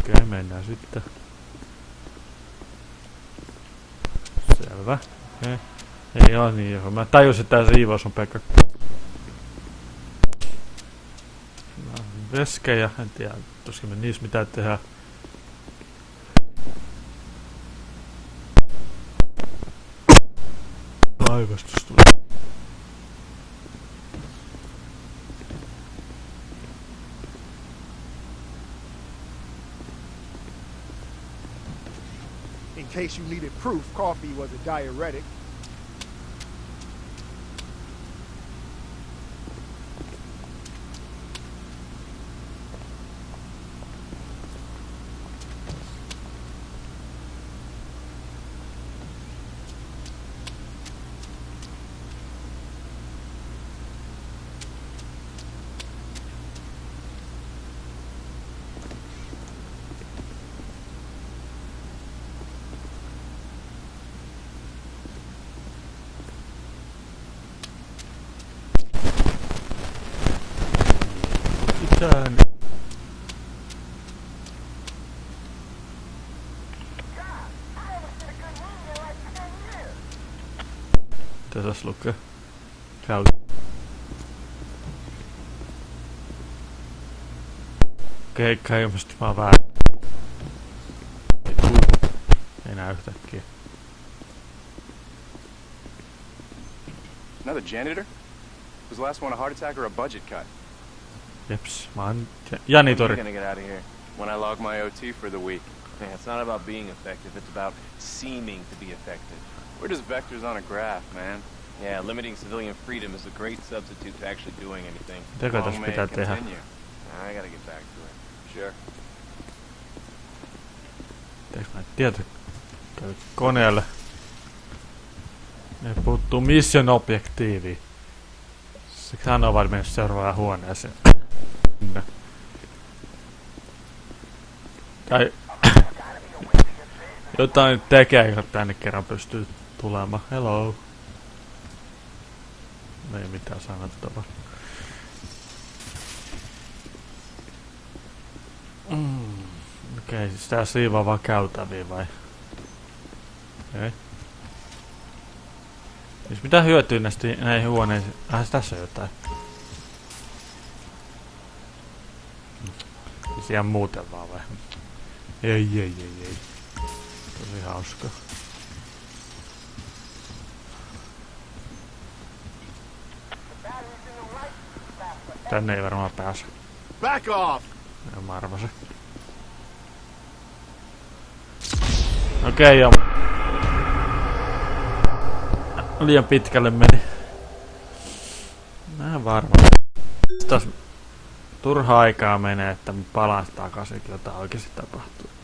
Okei, mennään sitten. Selvä. Okei. Ei oo niin joo. Mä tajusin, että tää siivous on pelkkä... Veskejä, en tiedä, tuskin me niissä mitään tehdään. Aivastus tulee. In case you needed proof, coffee was a diuretic. Itään. Mitä tässä lukee? Käy. Keikka ilmeisesti vaan väärin. Ei näy yhtäkkiä. Another janitor? Was the last one a heart attack or a budget cut? Jeps, mä oon janitori. I'm gonna get out of here when I log my OT for the week. Yeah, it's not about being effective, it's about seeming to be effective. We're just vectors on a graph, man. Yeah, limiting civilian freedom is a great substitute to actually doing anything. Mitäkö tässä Long may pitää it tehdä? continue. I gotta get back to it. Sure. Teekö mä tietokoneelle? Ne puuttuu mission objektiivi. Siksi hän on vaan mennyt seuraavaan huoneeseen. Tai... jotain tekee, kun tänne kerran pystyy tulemaan. Hello. Ei mitään sanottavaa. Okei, siis tää siivaa vaan käytäviä vai? Okei. Siis mitä hyötyä näihin huoneisiin? Tässä on jotain. Siis ihan muuten vaan vai? Ei. Tosi hauska. Tänne ei varmaan pääse. Back off! Ja mä arvasin. Okei, joo. Liian pitkälle meni. Mä en varma. Taas turha aikaa menee, että mä palaan takaisin, jotain oikeesti tapahtuu.